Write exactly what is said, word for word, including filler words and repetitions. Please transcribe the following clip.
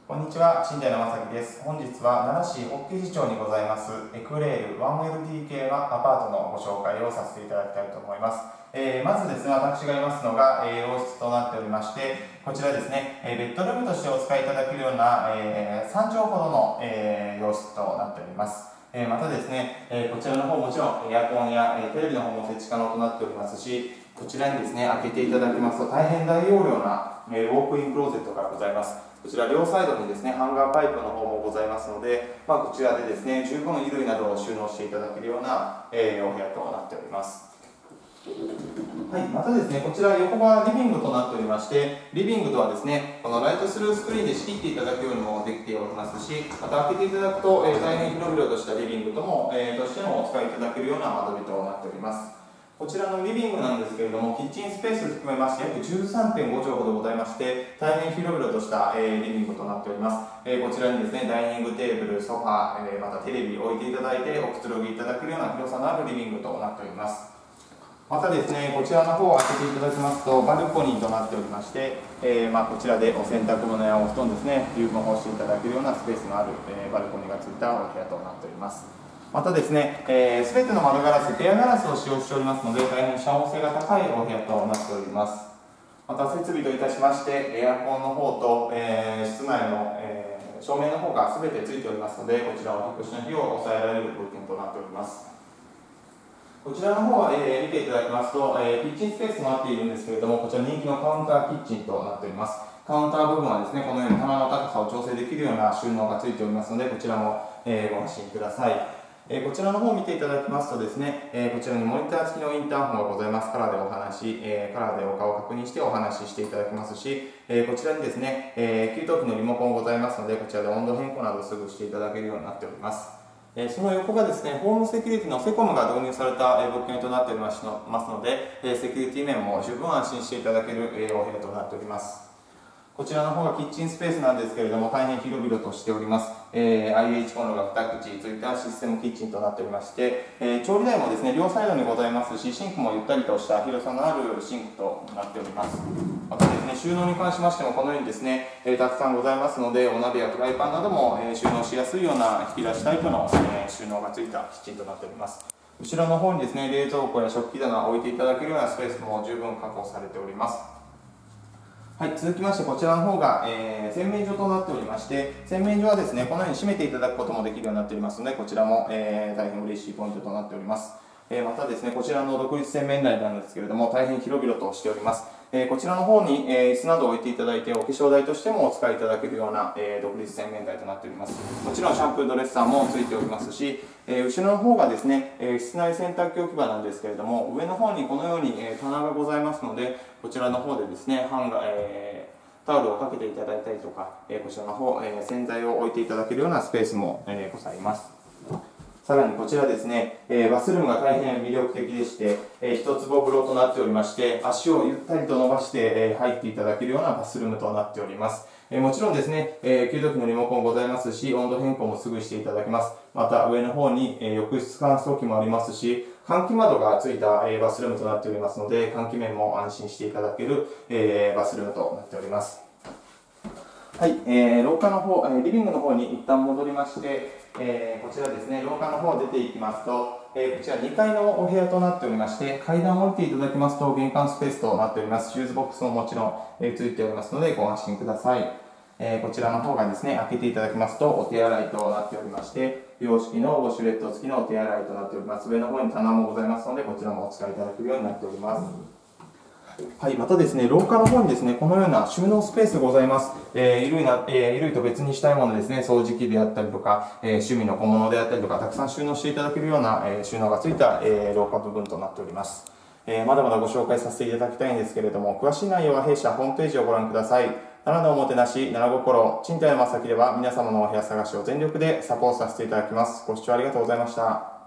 こんにちは、新谷正樹です。本日は奈良市法華寺町にございますエクレール ワンエルディーケー アパートのご紹介をさせていただきたいと思います。えー、まずですね、私がいますのが、えー、洋室となっておりまして、こちらですね、えー、ベッドルームとしてお使いいただけるような、えー、さん畳ほどの、えー、洋室となっております。えー、またですね、えー、こちらの方もちろんエアコンや、えー、テレビの方も設置可能となっておりますし、こちらにですね、開けていただきますと大変大容量な、えー、ウォークインクローゼットがございます。こちら両サイドにですね、ハンガーパイプの方もございますので、まあ、こちらでですね、十分衣類などを収納していただけるような、えー、お部屋となっております。はい、またですね、こちら横がリビングとなっておりまして、リビングとはですね、このライトスルースクリーンで仕切っていただくようにもできておりますし、また開けていただくと、えー、大変広々としたリビングとも、えー、としてもお使いいただけるような間取りとなっております。こちらのリビングなんですけれども、キッチンスペース含めまして約 じゅうさんてんご 畳ほどございまして、大変広々とした、えー、リビングとなっております。えー、こちらにですね、ダイニングテーブル、ソファー、えー、またテレビを置いていただいて、おくつろぎいただけるような広さのあるリビングとなっております。またですね、こちらの方を開けていただきますと、バルコニーとなっておりまして、えーまあ、こちらでお洗濯物やお布団ですね、十分干していただけるようなスペースのある、えー、バルコニーがついたお部屋となっております。またですね、す、えー、べ、ての窓ガラス、エアガラスを使用しておりますので、大変遮音性が高いお部屋となっております。また設備といたしまして、エアコンの方と、えー、室内の、えー、照明の方がすべてついておりますので、こちらお引っ越しの費用を抑えられる物件となっております。こちらの方は、えー、見ていただきますと、えー、キッチンスペースとなっているんですけれども、こちら人気のカウンターキッチンとなっております。カウンター部分はですね、このように棚の高さを調整できるような収納がついておりますので、こちらも、えー、ご安心ください。えー、こちらの方を見ていただきますとですね、えー、こちらにモニター付きのインターホンがございます。カラーでお話、えー、カラーでお顔を確認してお話ししていただけますし、えー、こちらにですね、えー、給湯器のリモコンございますので、こちらで温度変更などすぐしていただけるようになっております。その横がですね、ホームセキュリティのセコムが導入された物件となっておりますので、セキュリティ面も十分安心していただけるお部屋となっております。こちらの方がキッチンスペースなんですけれども、大変広々としております。えー、アイエイチ コンロがに口ついたシステムキッチンとなっておりまして、えー、調理台もですね、両サイドにございますし、シンクもゆったりとした広さのあるシンクとなっております。またですね、収納に関しましてもこのようにですね、えー、たくさんございますので、お鍋やフライパンなども、えー、収納しやすいような引き出しタイプの、えー、収納がついたキッチンとなっております。後ろの方にですね、冷蔵庫や食器棚を置いていただけるようなスペースも十分確保されております。はい、続きましてこちらの方が、えー、洗面所となっておりまして、洗面所はですね、このように閉めていただくこともできるようになっておりますので、こちらも、えー、大変嬉しいポイントとなっております。えー、またですね、こちらの独立洗面台なんですけれども、大変広々としております。えー、こちらの方に、えー、椅子などを置いていただいて、お化粧台としてもお使いいただけるような、えー、独立洗面台となっております。もちろんシャンプードレッサーもついておりますし、えー、後ろの方がですね、えー、室内洗濯機置き場なんですけれども、上の方にこのように、えー、棚がございますので、こちらの方でですね、ハンガー、えータオルをかけていただいたりとか、えー、こちらの方、えー、洗剤を置いていただけるようなスペースも、えー、ございます。さらにこちらですね、えー、バスルームが大変魅力的でして、えー、一坪風呂となっておりまして、足をゆったりと伸ばして、えー、入っていただけるようなバスルームとなっております。えー、もちろんですね、えー、給湯器のリモコンございますし、温度変更もすぐしていただけます。また上の方に、えー、浴室乾燥機もありますし、換気窓がついた、えー、バスルームとなっておりますので、換気面も安心していただける、えー、バスルームとなっております。はい、えー、廊下の方、えー、リビングの方に一旦戻りまして、えー、こちらですね、廊下の方出ていきますと、えー、こちらにかいのお部屋となっておりまして、階段を降りていただきますと、玄関スペースとなっております。シューズボックスももちろん、えー、ついておりますので、ご安心ください。えー、こちらの方がですね、開けていただきますと、お手洗いとなっておりまして、洋式のウォシュレット付きのお手洗いとなっております。上の方に棚もございますので、こちらもお使いいただけるようになっております。はい、またですね、廊下の方にですね、このような収納スペースございます。えー、衣類な、えー、衣類と別にしたいものですね、掃除機であったりとか、えー、趣味の小物であったりとか、たくさん収納していただけるような、えー、収納がついた、えー、廊下部分となっております。えー、まだまだご紹介させていただきたいんですけれども、詳しい内容は弊社ホームページをご覧ください。奈良のおもてなし、奈良心、賃貸の正木では皆様のお部屋探しを全力でサポートさせていただきます。ご視聴ありがとうございました。